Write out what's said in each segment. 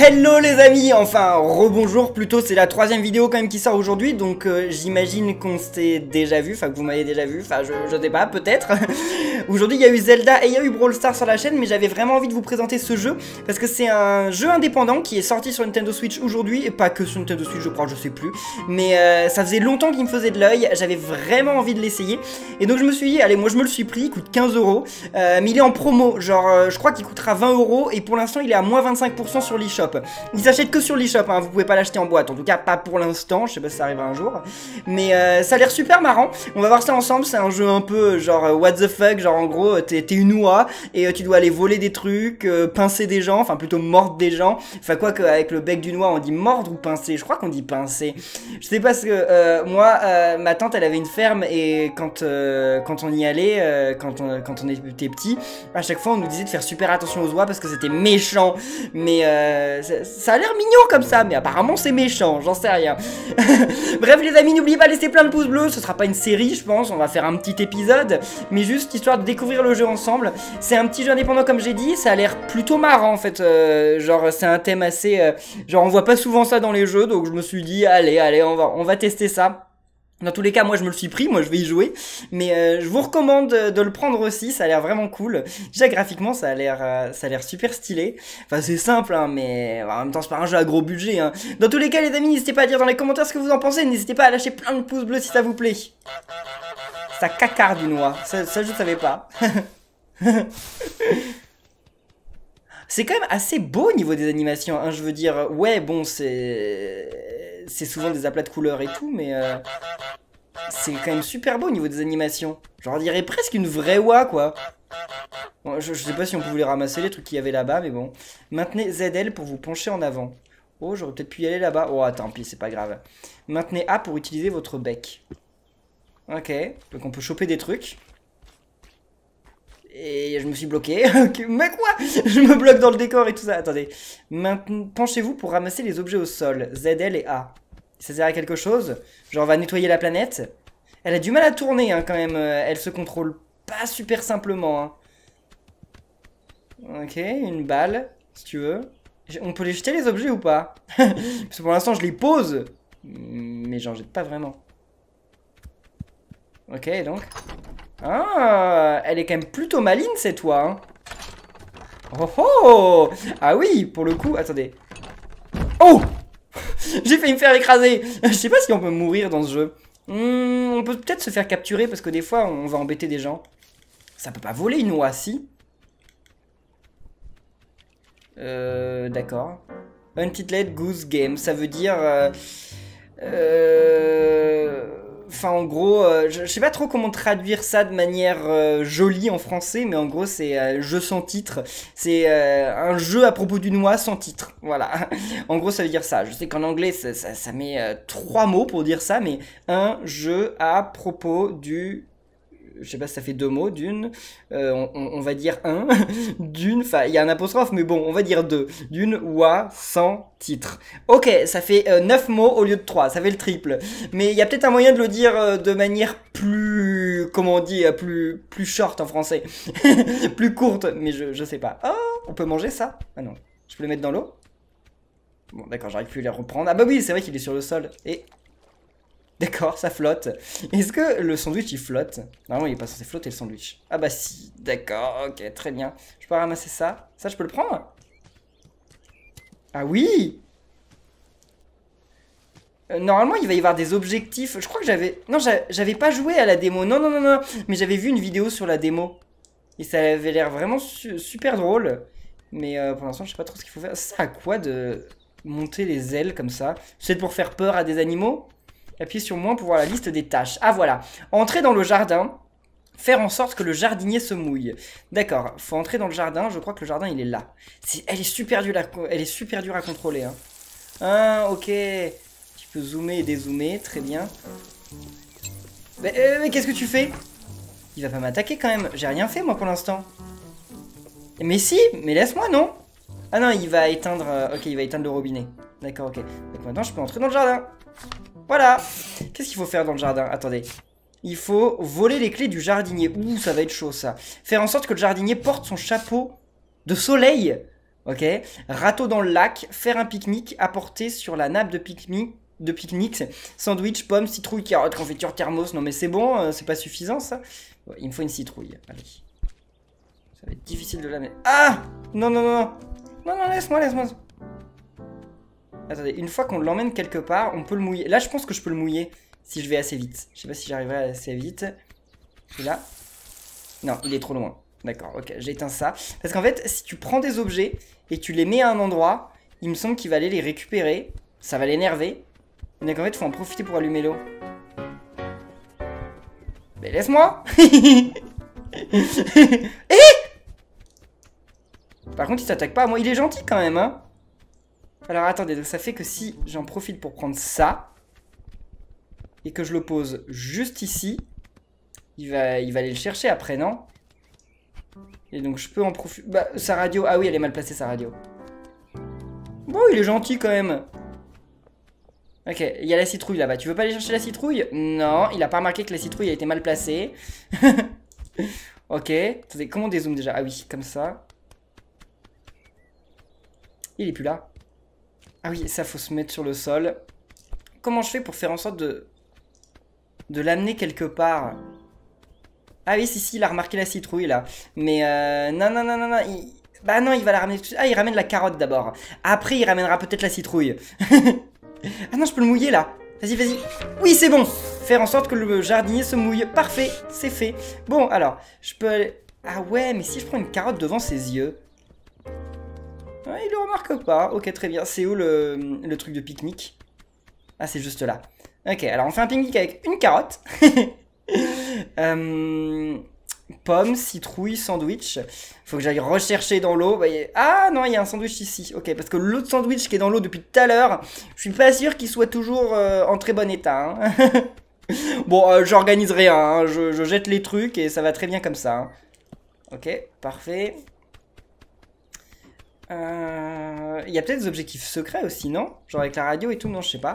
Hello les amis, enfin rebonjour plutôt, c'est la troisième vidéo quand même qui sort aujourd'hui, donc j'imagine qu'on s'est déjà vu, enfin que vous m'avez déjà vu, enfin je sais pas, peut-être. Aujourd'hui il y a eu Zelda et il y a eu Brawl Stars sur la chaîne, mais j'avais vraiment envie de vous présenter ce jeu, parce que c'est un jeu indépendant qui est sorti sur Nintendo Switch aujourd'hui, et pas que sur Nintendo Switch je crois, je sais plus, mais ça faisait longtemps qu'il me faisait de l'œil, j'avais vraiment envie de l'essayer, et donc je me suis dit, allez moi je me le suis pris, il coûte 15 €, mais il est en promo, genre je crois qu'il coûtera 20 €, et pour l'instant il est à moins 25% sur l'eShop. Il s'achète que sur l'eShop, hein, vous pouvez pas l'acheter en boîte, en tout cas pas pour l'instant, je sais pas si ça arrivera un jour. Mais ça a l'air super marrant, on va voir ça ensemble, c'est un jeu un peu genre what the fuck, genre en gros t'es une oie et tu dois aller voler des trucs, pincer des gens, enfin plutôt mordre des gens. Enfin quoi qu'avec le bec d'une oie on dit mordre ou pincer, je crois qu'on dit pincer. Je sais pas parce que moi, ma tante elle avait une ferme et quand on y allait, quand on était petit, à chaque fois on nous disait de faire super attention aux oies parce que c'était méchant. Mais ça a l'air mignon comme ça, mais apparemment c'est méchant, j'en sais rien. Bref les amis, n'oubliez pas de laisser plein de pouces bleus, ce sera pas une série je pense, on va faire un petit épisode, mais juste histoire de découvrir le jeu ensemble. C'est un petit jeu indépendant comme j'ai dit, ça a l'air plutôt marrant en fait, genre c'est un thème assez, genre on voit pas souvent ça dans les jeux, donc je me suis dit allez on va tester ça. Dans tous les cas, moi je me le suis pris, moi je vais y jouer, mais je vous recommande de le prendre aussi, ça a l'air vraiment cool. Déjà graphiquement ça a l'air super stylé. Enfin c'est simple hein, mais en même temps c'est pas un jeu à gros budget hein. Dans tous les cas les amis, n'hésitez pas à dire dans les commentaires ce que vous en pensez, n'hésitez pas à lâcher plein de pouces bleus si ça vous plaît. Ça cacarde une oie, ça je savais pas. C'est quand même assez beau au niveau des animations, hein, je veux dire, ouais bon c'est souvent des aplats de couleurs et tout, mais c'est quand même super beau au niveau des animations. Genre on dirait presque une vraie oie quoi. Bon, je sais pas si on pouvait les ramasser les trucs qu'il y avait là-bas, mais bon. Maintenez ZL pour vous pencher en avant. Oh j'aurais peut-être pu y aller là-bas. Oh tant pis, c'est pas grave. Maintenez A pour utiliser votre bec. Ok, donc on peut choper des trucs. Et je me suis bloqué. Mais quoi? Je me bloque dans le décor et tout ça. Attendez. Maintenant, penchez-vous pour ramasser les objets au sol. ZL et A. Ça sert à quelque chose? Genre on va nettoyer la planète. Elle a du mal à tourner hein, quand même. Elle se contrôle pas super simplement. Hein. Ok, une balle, si tu veux. On peut les jeter les objets ou pas? Parce que pour l'instant je les pose. Mais j'en jette pas vraiment. Ok, donc. Ah, elle est quand même plutôt maligne cette oie. Hein. Oh oh! Ah oui, pour le coup, attendez. Oh! J'ai failli me faire écraser. Je sais pas si on peut mourir dans ce jeu. On peut peut-être se faire capturer parce que des fois on va embêter des gens. Ça peut pas voler une oie, si? D'accord. Untitled Goose Game, ça veut dire... Enfin en gros, je sais pas trop comment traduire ça de manière jolie en français, mais en gros c'est jeu sans titre. C'est un jeu à propos d'une oie sans titre, voilà. En gros ça veut dire ça. Je sais qu'en anglais ça met 3 mots pour dire ça, mais un jeu à propos du... Je sais pas si ça fait 2 mots, d'une, on va dire un, d'une, enfin il y a un apostrophe mais bon on va dire 2, d'une oie sans titre. Ok, ça fait 9 mots au lieu de 3, ça fait le triple. Mais il y a peut-être un moyen de le dire de manière plus, comment on dit, plus short en français, plus courte, mais je sais pas. Oh, on peut manger ça? Ah non, je peux le mettre dans l'eau? Bon d'accord, j'arrive plus à les reprendre. Ah bah oui, c'est vrai qu'il est sur le sol, et... D'accord, ça flotte. Est-ce que le sandwich il flotte? Normalement il est pas censé flotter le sandwich. Ah bah si, d'accord, ok, très bien. Je peux ramasser ça? Ça je peux le prendre? Ah oui! Normalement il va y avoir des objectifs. Je crois que j'avais... Non, j'avais pas joué à la démo. Non. Mais j'avais vu une vidéo sur la démo. Et ça avait l'air vraiment super drôle. Mais pour l'instant je sais pas trop ce qu'il faut faire. Ça sert à quoi de monter les ailes comme ça? C'est pour faire peur à des animaux? Appuyez sur moins pour voir la liste des tâches. Ah voilà. Entrer dans le jardin. Faire en sorte que le jardinier se mouille. D'accord. Faut entrer dans le jardin. Je crois que le jardin il est là. Elle est super dure à contrôler. Hein. Ah ok. Tu peux zoomer et dézoomer. Très bien. Mais qu'est-ce que tu fais? Il va pas m'attaquer quand même. J'ai rien fait moi pour l'instant. Mais si. Mais laisse-moi non. Ah non il va éteindre. Ok il va éteindre le robinet. D'accord ok. Donc maintenant je peux entrer dans le jardin. Voilà. Qu'est-ce qu'il faut faire dans le jardin? Attendez. Il faut voler les clés du jardinier. Ouh, ça va être chaud, ça. Faire en sorte que le jardinier porte son chapeau de soleil. Ok. Râteau dans le lac, faire un pique-nique, apporter sur la nappe de pique-nique, sandwich, pommes, citrouille, carottes, confiture, thermos. Non mais c'est bon, c'est pas suffisant ça. Ouais, il me faut une citrouille. Allez. Ça va être difficile de la mettre. Ah! Non, non, non, non. Non, non, laisse-moi, laisse-moi. Attendez, une fois qu'on l'emmène quelque part, on peut le mouiller. Là, je pense que je peux le mouiller si je vais assez vite. Je sais pas si j'arriverai assez vite. Et là? Non, il est trop loin. D'accord, ok, j'éteins ça. Parce qu'en fait, si tu prends des objets et tu les mets à un endroit, il me semble qu'il va aller les récupérer. Ça va l'énerver. Donc en fait, il faut en profiter pour allumer l'eau. Mais laisse-moi. Par contre, il s'attaque pas à moi. Il est gentil quand même, hein. Alors attendez, donc ça fait que si j'en profite pour prendre ça et que je le pose juste ici, il va aller le chercher après, non? Et donc je peux en profiter. Bah, sa radio. Ah oui, elle est mal placée, sa radio. Bon, il est gentil quand même. Ok, il y a la citrouille là-bas. Tu veux pas aller chercher la citrouille? Non, il a pas remarqué que la citrouille a été mal placée. Ok. Attendez, comment on dézoome déjà? Ah oui, comme ça. Il est plus là. Ah oui, ça faut se mettre sur le sol. Comment je fais pour faire en sorte de l'amener quelque part? Ah oui, si, il a remarqué la citrouille là. Mais non, non, non, non, non. Bah non, il va la ramener. Ah, il ramène la carotte d'abord. Après, il ramènera peut-être la citrouille. Ah non, je peux le mouiller là. Vas-y, vas-y. Oui, c'est bon. Faire en sorte que le jardinier se mouille. Parfait, c'est fait. Bon, alors, je peux aller... Ah ouais, mais si je prends une carotte devant ses yeux... Ah, il le remarque pas. Ok, très bien. C'est où le truc de pique-nique? Ah, c'est juste là. Ok, alors on fait un pique-nique avec une carotte. Pommes, citrouille, sandwich. Faut que j'aille rechercher dans l'eau. Ah non, il y a un sandwich ici. Ok, parce que l'autre sandwich qui est dans l'eau depuis tout à l'heure, je suis pas sûr qu'il soit toujours en très bon état. Hein. Bon, j'organise rien. Hein. Je jette les trucs et ça va très bien comme ça. Hein. Ok, parfait. Il y a peut-être des objectifs secrets aussi, non? Genre avec la radio et tout, non, je sais pas.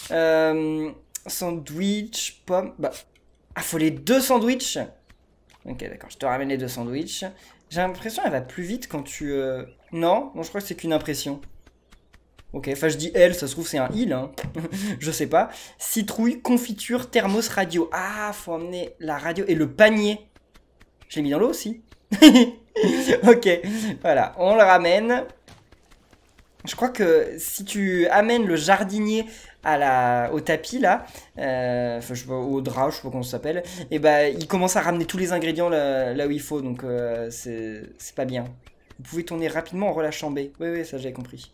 Sandwich, pomme. Bah. Ah, faut les 2 sandwichs. Ok, d'accord, je te ramène les 2 sandwichs. J'ai l'impression qu'elle va plus vite quand tu... Non, je crois que c'est qu'une impression. Ok, enfin je dis elle, ça se trouve c'est un il, hein. Je sais pas. Citrouille, confiture, thermos, radio. Ah, faut emmener la radio et le panier. Je l'ai mis dans l'eau aussi. Ok, voilà, on le ramène. Je crois que si tu amènes le jardinier au tapis là, enfin je sais pas, au drap, je sais pas comment ça s'appelle, et bah il commence à ramener tous les ingrédients là où il faut, donc c'est pas bien. Vous pouvez tourner rapidement en relâchant B. Oui, ça j'avais compris.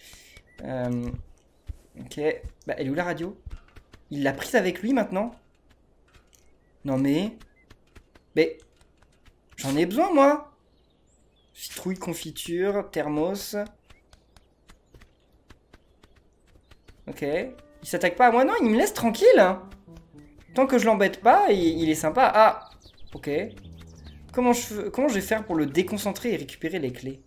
Ok, bah elle est où la radio? Il l'a prise avec lui maintenant? Non mais j'en ai besoin moi. Citrouille, confiture, thermos. Ok. Il s'attaque pas à moi, non, il me laisse tranquille. Hein. Tant que je l'embête pas, il est sympa. Ah, ok. Comment je vais faire pour le déconcentrer et récupérer les clés?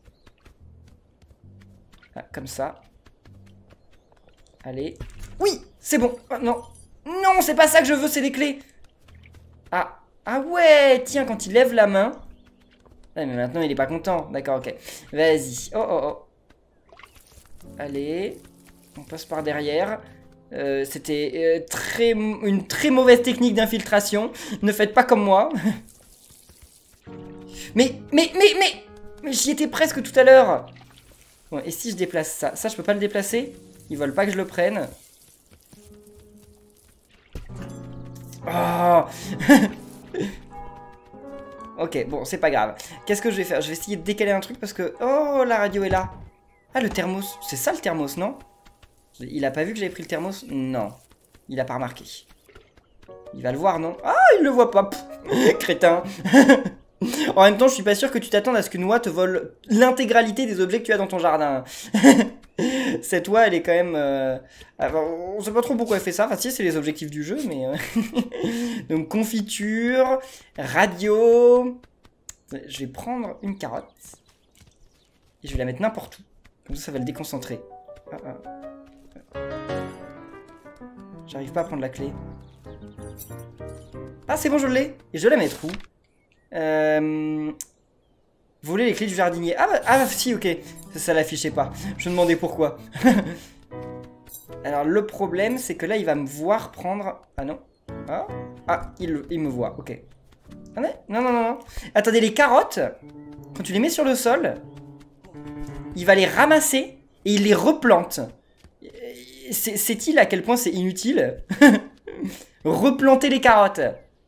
Ah, comme ça. Allez. Oui, c'est bon. Ah, non. Non, c'est pas ça que je veux, c'est les clés. Ah. Ah ouais, tiens, quand il lève la main... Ah, mais maintenant, il est pas content. D'accord, ok. Vas-y. Oh. Allez. On passe par derrière. C'était une très mauvaise technique d'infiltration. Ne faites pas comme moi. mais j'y étais presque tout à l'heure. Bon, et si je déplace ça? Ça, je peux pas le déplacer? Ils veulent pas que je le prenne. Oh. Ok, bon, c'est pas grave. Qu'est-ce que je vais faire? Je vais essayer de décaler un truc parce que... Oh, la radio est là. Ah, le thermos. C'est ça le thermos, non? Il a pas vu que j'avais pris le thermos? Non. Il a pas remarqué. Il va le voir, non? Ah, il le voit pas. Crétin. En même temps, je suis pas sûr que tu t'attendes à ce qu'une oie te vole l'intégralité des objets que tu as dans ton jardin. Cette oie, elle est quand même... on sait pas trop pourquoi elle fait ça. Enfin, si, c'est les objectifs du jeu, mais... Donc, confiture, radio... Je vais prendre une carotte. Et je vais la mettre n'importe où. Comme ça va le déconcentrer. J'arrive pas à prendre la clé. Ah, c'est bon, je l'ai. Et je vais la mettre où? Voler les clés du jardinier. Ah bah si, ok. Ça l'affichait pas. Je me demandais pourquoi. Alors le problème, c'est que là, il va me voir prendre... Ah non. Ah, il me voit, ok. Ah non. Attendez, les carottes, quand tu les mets sur le sol, il va les ramasser et il les replante. Sait-il à quel point c'est inutile? Replanter les carottes.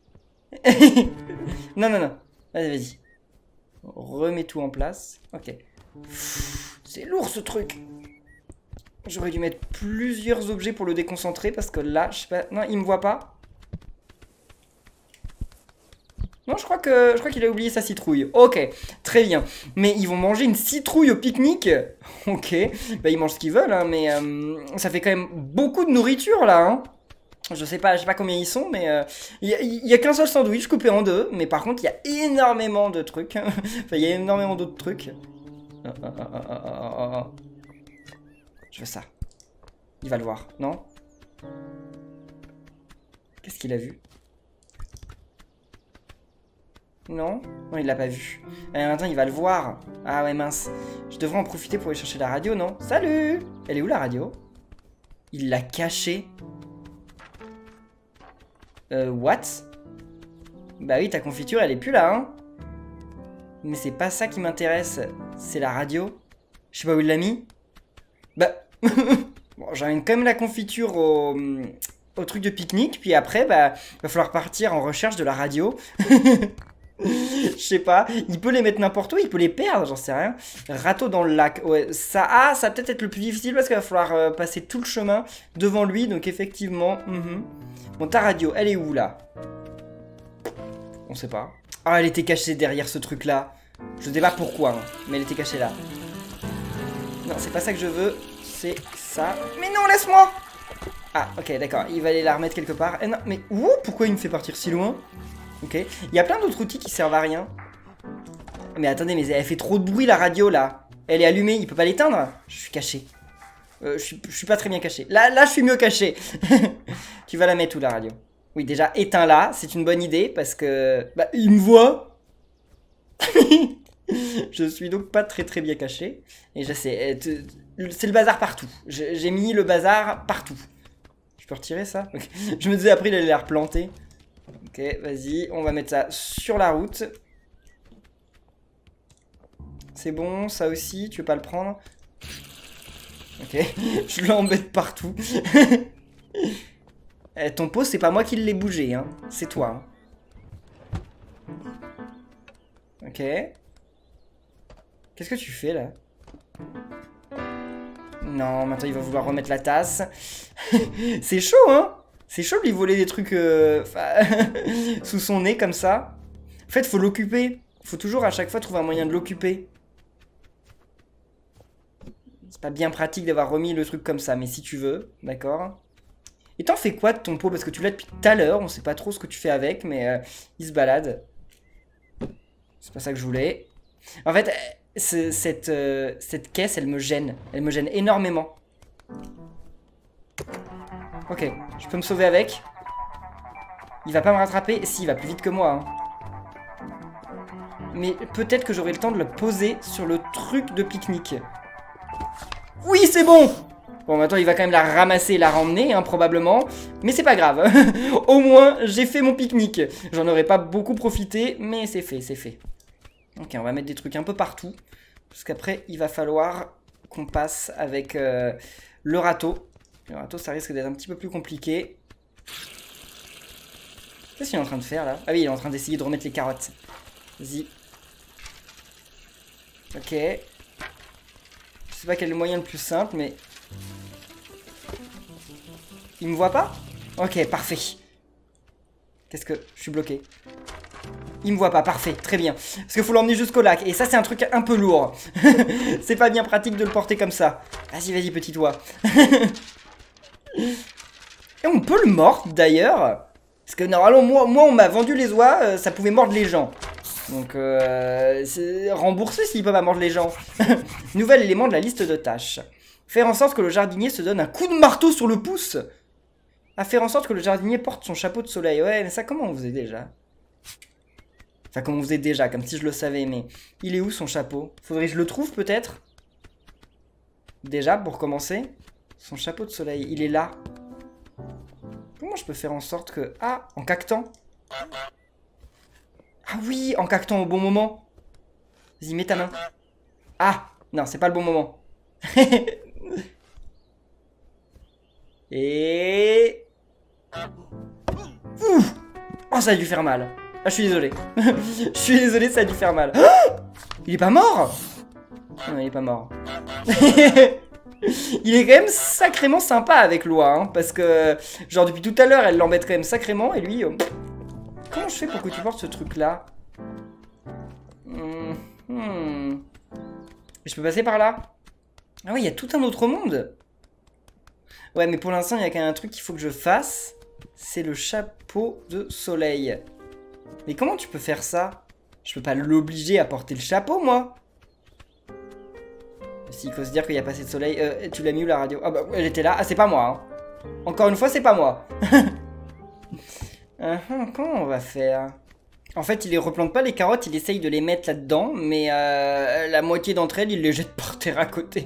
Non. Vas-y. Remets tout en place. Ok. C'est lourd ce truc. J'aurais dû mettre plusieurs objets pour le déconcentrer parce que là, je sais pas... Non, il me voit pas. Non, je crois qu'il a oublié sa citrouille. Ok, très bien. Mais ils vont manger une citrouille au pique-nique. Ok, bah ils mangent ce qu'ils veulent, hein, mais ça fait quand même beaucoup de nourriture là. Hein. Je sais pas combien ils sont, mais il y a qu'un seul sandwich coupé en deux. Mais par contre, il y a énormément de trucs. Enfin, il y a énormément d'autres trucs. Je veux ça. Il va le voir, non? Qu'est-ce qu'il a vu? Non, il l'a pas vu. Maintenant, il va le voir. Ah ouais, mince. Je devrais en profiter pour aller chercher la radio, non? Salut! Elle est où la radio? Il l'a cachée. What? Bah oui, ta confiture, elle est plus là, hein? Mais c'est pas ça qui m'intéresse. C'est la radio. Je sais pas où il l'a mis. Bah... Bon, j'emmène quand même la confiture au truc de pique-nique. Puis après, bah, va falloir partir en recherche de la radio. Je sais pas, il peut les mettre n'importe où, il peut les perdre, j'en sais rien. Râteau dans le lac, ouais, ça va peut-être être le plus difficile parce qu'il va falloir passer tout le chemin devant lui, donc effectivement. Bon, ta radio, elle est où là? On sait pas. Ah, elle était cachée derrière ce truc là. Je sais pas pourquoi, hein, mais elle était cachée là. Non, c'est pas ça que je veux, c'est ça. Mais non, laisse-moi! Ah, ok, d'accord, il va aller la remettre quelque part. Non, mais où? Pourquoi il me fait partir si loin? Ok, il y a plein d'autres outils qui servent à rien. Mais attendez, mais elle fait trop de bruit la radio là. Elle est allumée, il peut pas l'éteindre? Je suis caché. Je suis pas très bien caché. Là je suis mieux caché. Tu vas la mettre où la radio? Oui, déjà éteins-la, c'est une bonne idée parce que... Bah, il me voit. Je suis donc pas très bien caché. Et je sais, c'est le bazar partout. J'ai mis le bazar partout. Je peux retirer ça? Okay. Je me disais après il allait la replanter. Ok, vas-y, on va mettre ça sur la route. C'est bon, ça aussi, tu veux pas le prendre? Ok, je l'embête partout. Ton pot, c'est pas moi qui l'ai bougé, hein. C'est toi. Hein. Ok. Qu'est-ce que tu fais, là? Non, maintenant il va vouloir remettre la tasse. C'est chaud, hein? C'est chaud de lui voler des trucs sous son nez comme ça. En fait, faut l'occuper. Faut toujours à chaque fois trouver un moyen de l'occuper. C'est pas bien pratique d'avoir remis le truc comme ça, mais si tu veux, d'accord. Et t'en fais quoi de ton pot? Parce que tu l'as depuis tout à l'heure, on sait pas trop ce que tu fais avec, mais il se balade. C'est pas ça que je voulais. En fait, cette caisse, elle me gêne. Elle me gêne énormément. Ok, je peux me sauver avec. Il va pas me rattraper. Si, il va plus vite que moi. Hein. Mais peut-être que j'aurai le temps de le poser sur le truc de pique-nique. Oui, c'est bon! Bon, maintenant, il va quand même la ramasser et la ramener, hein, probablement. Mais c'est pas grave. Au moins, j'ai fait mon pique-nique. J'en aurais pas beaucoup profité, mais c'est fait, c'est fait. Ok, on va mettre des trucs un peu partout. Parce qu'après, il va falloir qu'on passe avec le râteau. Le râteau, ça risque d'être un petit peu plus compliqué. Qu'est-ce qu'il est en train de faire, là? Ah oui, il est en train d'essayer de remettre les carottes. Vas-y. Ok. Je sais pas quel est le moyen le plus simple, mais... Il me voit pas? Ok, parfait. Qu'est-ce que... Je suis bloqué. Il me voit pas, parfait, très bien. Parce qu'il faut l'emmener jusqu'au lac. Et ça, c'est un truc un peu lourd. C'est pas bien pratique de le porter comme ça. Vas-y, petit doigt. Et on peut le mordre, d'ailleurs. Parce que normalement, moi on m'a vendu les oies, ça pouvait mordre les gens. Donc, c'est remboursé s'il peut pas mordre les gens. Nouvel élément de la liste de tâches. Faire en sorte que le jardinier se donne un coup de marteau sur le pouce. À faire en sorte que le jardinier porte son chapeau de soleil. Ouais, mais ça, comment on faisait déjà? Enfin, comme on faisait déjà, comme si je le savais, mais... Il est où, son chapeau? Faudrait que je le trouve, peut-être? Déjà, pour commencer. Son chapeau de soleil, il est là. Comment je peux faire en sorte que... Ah, en cactant. Ah oui, en cactant au bon moment. Vas-y, mets ta main. Ah, non, c'est pas le bon moment. Et... Ouf. Oh, ça a dû faire mal. Ah, je suis désolé. Je suis désolé, ça a dû faire mal. Oh, il est pas mort? Non, il est pas mort. Il est quand même sacrément sympa avec Loi, hein, parce que, genre, depuis tout à l'heure, elle l'embête quand même sacrément, et lui... Comment je fais pour que tu portes ce truc-là? Je peux passer par là? Ah oui, il y a tout un autre monde. Ouais, mais pour l'instant, il y a quand même un truc qu'il faut que je fasse. C'est le chapeau de soleil. Mais comment tu peux faire ça? Je peux pas l'obliger à porter le chapeau, moi. S'il faut se dire qu'il n'y a pas assez de soleil. Tu l'as mis où, la radio? Ah bah, elle était là. Ah, c'est pas moi, hein. Encore une fois, c'est pas moi. Comment on va faire? En fait, il les replante pas les carottes, il essaye de les mettre là-dedans, mais la moitié d'entre elles, il les jette par terre à côté.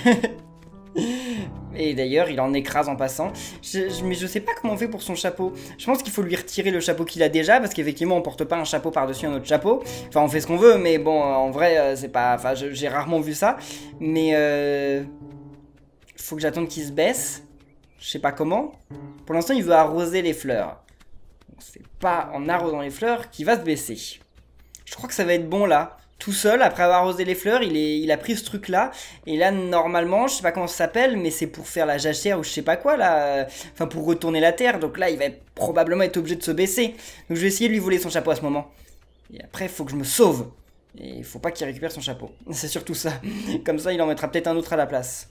Et d'ailleurs, il en écrase en passant. Mais je sais pas comment on fait pour son chapeau. Je pense qu'il faut lui retirer le chapeau qu'il a déjà, parce qu'effectivement, on porte pas un chapeau par-dessus un autre chapeau. Enfin, on fait ce qu'on veut, mais bon, en vrai, c'est pas... Enfin, j'ai rarement vu ça. Mais faut que j'attende qu'il se baisse. Je sais pas comment. Pour l'instant, il veut arroser les fleurs. C'est pas en arrosant les fleurs qu'il va se baisser. Je crois que ça va être bon là. Tout seul, après avoir arrosé les fleurs, il a pris ce truc là. Et là, normalement, je sais pas comment ça s'appelle, mais c'est pour faire la jachère ou je sais pas quoi là. Enfin, pour retourner la terre. Donc là, il va probablement être obligé de se baisser. Donc je vais essayer de lui voler son chapeau à ce moment. Et après, il faut que je me sauve. Et il faut pas qu'il récupère son chapeau. C'est surtout ça. Comme ça, il en mettra peut-être un autre à la place.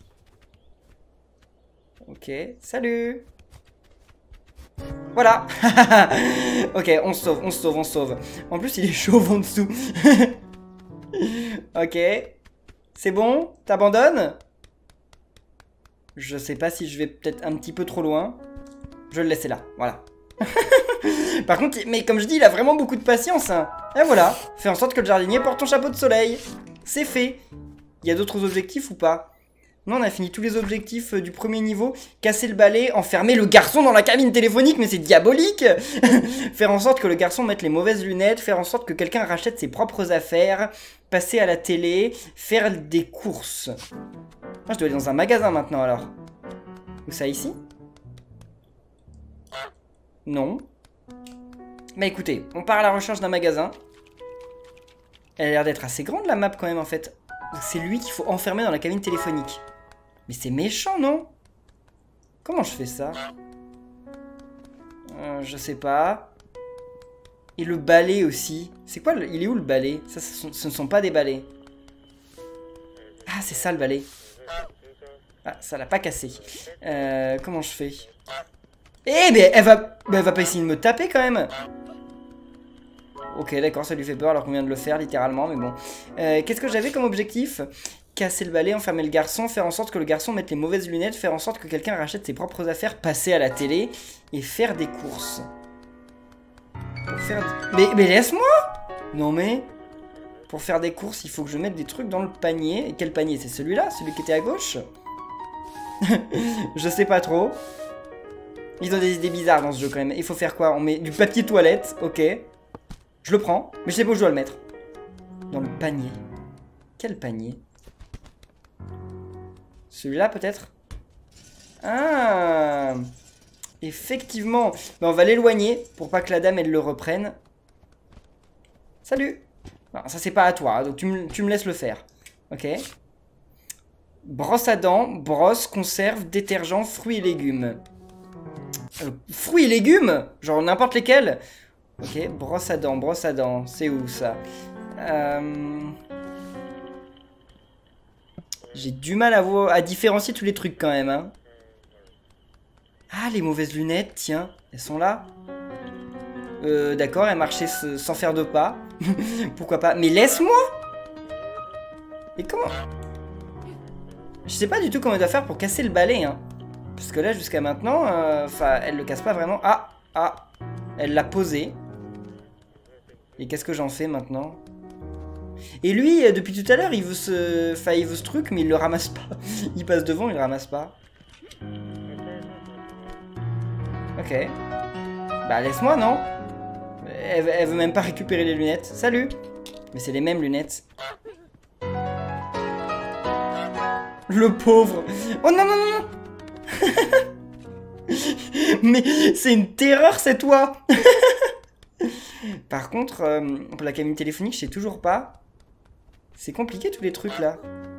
Ok, salut. Voilà. Ok, on se sauve, on se sauve, on se sauve. En plus, il est chauve en dessous. Ok. C'est bon? T'abandonnes? Je sais pas si je vais peut-être un petit peu trop loin. Je vais le laisser là, voilà. Par contre, mais comme je dis, il a vraiment beaucoup de patience, hein. Et voilà, fais en sorte que le jardinier porte ton chapeau de soleil. C'est fait. Il y a d'autres objectifs ou pas? Non, on a fini tous les objectifs du premier niveau. Casser le balai, enfermer le garçon dans la cabine téléphonique, mais c'est diabolique. Faire en sorte que le garçon mette les mauvaises lunettes, faire en sorte que quelqu'un rachète ses propres affaires, passer à la télé, faire des courses. Ah, je dois aller dans un magasin maintenant alors. Où ça, ici? Non. Bah écoutez, on part à la recherche d'un magasin. Elle a l'air d'être assez grande la map quand même en fait. C'est lui qu'il faut enfermer dans la cabine téléphonique. Mais c'est méchant, non? Comment je fais ça? Je sais pas. Et le balai aussi. C'est quoi il est où le balai? Ça, ce ne sont pas des balais. Ah, c'est ça le balai. Ah, ça l'a pas cassé. Comment je fais? Eh, mais elle va pas essayer de me taper quand même. Ok, d'accord, ça lui fait peur alors qu'on vient de le faire littéralement, mais bon. Qu'est-ce que j'avais comme objectif? Casser le balai, enfermer le garçon, faire en sorte que le garçon mette les mauvaises lunettes, faire en sorte que quelqu'un rachète ses propres affaires, passer à la télé et faire des courses. Pour faire... Mais laisse-moi! Non mais... Pour faire des courses, il faut que je mette des trucs dans le panier. Et quel panier? C'est celui-là? Celui qui était à gauche? Je sais pas trop. Ils ont des idées bizarres dans ce jeu quand même. Il faut faire quoi? On met du papier toilette, ok. Je le prends, mais je sais pas où je dois le mettre. Dans le panier. Quel panier? Celui-là peut-être? Ah! Effectivement. Mais on va l'éloigner pour pas que la dame elle le reprenne. Salut! Non, ça c'est pas à toi, donc tu me laisses le faire. Ok. Brosse à dents, brosse, conserve, détergent, fruits et légumes. Fruits et légumes? Genre n'importe lesquels? Ok, brosse à dents, c'est où ça? J'ai du mal à différencier tous les trucs quand même, hein. Ah, les mauvaises lunettes, tiens, elles sont là. D'accord, elles marchaient sans faire de pas. Pourquoi pas? Mais laisse-moi! Et comment? Je sais pas du tout comment elle doit faire pour casser le balai, hein. Parce que là, jusqu'à maintenant, elle le casse pas vraiment. Ah, elle l'a posé. Et qu'est-ce que j'en fais maintenant? Et lui, depuis tout à l'heure, il veut ce... Enfin, il veut ce truc, mais il le ramasse pas. Il passe devant, il le ramasse pas. Ok. Bah, laisse-moi, non? Elle veut même pas récupérer les lunettes. Salut! Mais c'est les mêmes lunettes. Le pauvre! Oh non, non, non! Mais c'est une terreur, c'est toi! Par contre, pour la cabine téléphonique, je sais toujours pas. C'est compliqué tous les trucs là.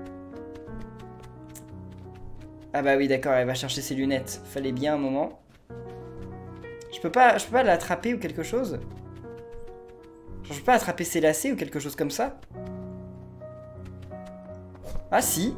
Ah bah oui, d'accord, elle va chercher ses lunettes. Fallait bien un moment. Je peux pas l'attraper ou quelque chose? Genre, je peux pas attraper ses lacets ou quelque chose comme ça? Ah si.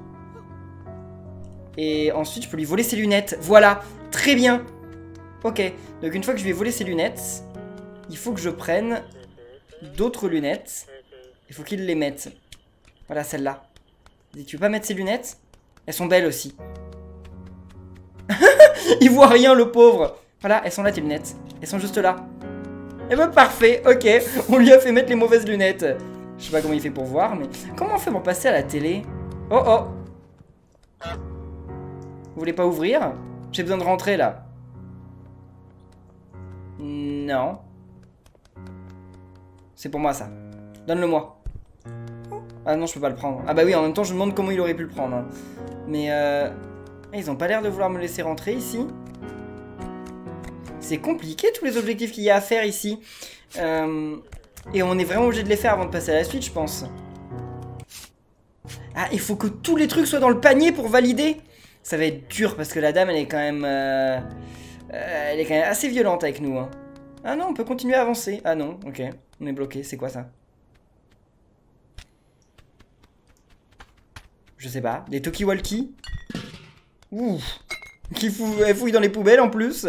Et ensuite, je peux lui voler ses lunettes. Voilà, très bien. Ok, donc une fois que je lui ai volé ses lunettes, il faut que je prenne d'autres lunettes. Il faut qu'il les mette. Voilà, celle-là. Tu veux pas mettre ses lunettes? Elles sont belles aussi. Il voit rien, le pauvre. Voilà, elles sont là, tes lunettes. Elles sont juste là. Eh ben, parfait, ok. On lui a fait mettre les mauvaises lunettes. Je sais pas comment il fait pour voir, mais... Comment on fait pour passer à la télé? Oh, oh. Vous voulez pas ouvrir? J'ai besoin de rentrer, là. Non. C'est pour moi, ça. Donne-le-moi. Ah non, je peux pas le prendre. Ah bah oui, en même temps, je me demande comment il aurait pu le prendre. Hein. Mais ils ont pas l'air de vouloir me laisser rentrer ici. C'est compliqué tous les objectifs qu'il y a à faire ici. Et on est vraiment obligé de les faire avant de passer à la suite, je pense. Ah, il faut que tous les trucs soient dans le panier pour valider. Ça va être dur parce que la dame, elle est quand même assez violente avec nous. Hein. Ah non, on peut continuer à avancer. Ah non, ok. On est bloqué. C'est quoi ça? Je sais pas. Des talkie-walkie? Ouh. Elle fouille dans les poubelles en plus.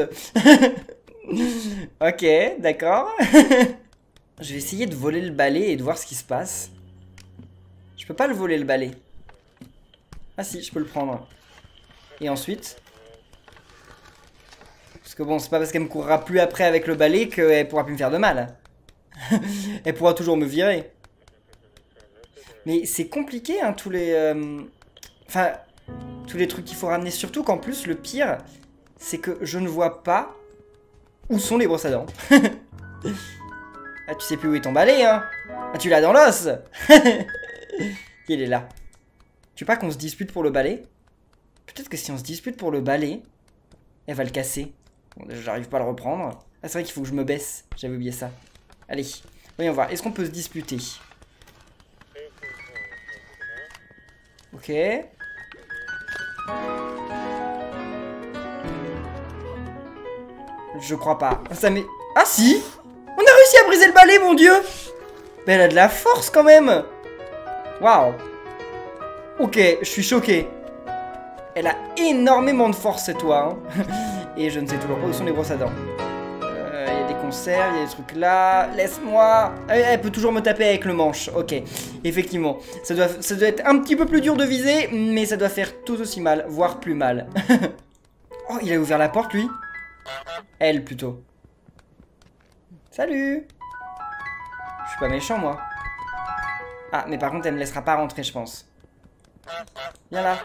Ok, d'accord. Je vais essayer de voler le balai et de voir ce qui se passe. Je peux pas le voler le balai. Ah si, je peux le prendre. Et ensuite... Parce que bon, c'est pas parce qu'elle me courra plus après avec le balai qu'elle pourra plus me faire de mal. Elle pourra toujours me virer. Mais c'est compliqué, hein, tous les... Enfin, tous les trucs qu'il faut ramener. Surtout qu'en plus, le pire, c'est que je ne vois pas où sont les brosses à dents. Ah, tu sais plus où est ton balai, hein? Ah, tu l'as dans l'os. Il est là. Tu veux pas qu'on se dispute pour le balai? Peut-être que si on se dispute pour le balai, elle va le casser. Bon, déjà, j'arrive pas à le reprendre. Ah, c'est vrai qu'il faut que je me baisse. J'avais oublié ça. Allez, voyons voir. Est-ce qu'on peut se disputer? Ok. Je crois pas. Ça m'est... Ah si! On a réussi à briser le balai, mon dieu! Mais elle a de la force quand même! Waouh! Ok, je suis choqué. Elle a énormément de force, cette toi. Hein. Et je ne sais toujours pas où sont les brosses à dents. Il y a des conserves, il y a des trucs là. Laisse-moi. Elle peut toujours me taper avec le manche. Ok, effectivement. Ça doit être un petit peu plus dur de viser, mais ça doit faire tout aussi mal, voire plus mal. Oh, il a ouvert la porte, lui. Elle, plutôt. Salut. Je suis pas méchant, moi. Ah, mais par contre, elle me laissera pas rentrer, je pense. Viens là.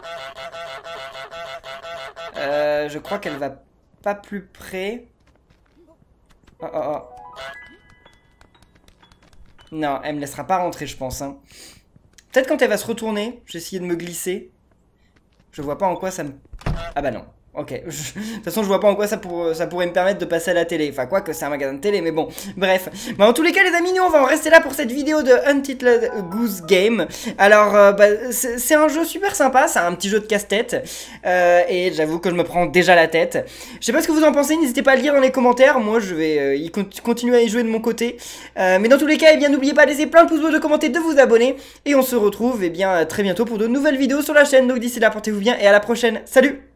Je crois qu'elle va pas plus près. Oh, oh, oh. Non, elle me laissera pas rentrer, je pense. Hein. Peut-être quand elle va se retourner, j'ai essayé de me glisser. Je vois pas en quoi ça me... Ah bah non. Ok, de toute façon je vois pas en quoi ça pourrait me permettre de passer à la télé. Enfin quoi que c'est un magasin de télé, mais bon, bref. Bah, en tous les cas les amis, nous on va en rester là pour cette vidéo de Untitled Goose Game. Alors c'est un jeu super sympa, c'est un petit jeu de casse-tête. Et j'avoue que je me prends déjà la tête. Je sais pas ce que vous en pensez, n'hésitez pas à le dire dans les commentaires. Moi je vais continuer à y jouer de mon côté. Mais dans tous les cas, eh bien n'oubliez pas de laisser plein de pouces bleus, de commenter, de vous abonner. Et on se retrouve eh bien très bientôt pour de nouvelles vidéos sur la chaîne. Donc d'ici là, portez-vous bien et à la prochaine. Salut!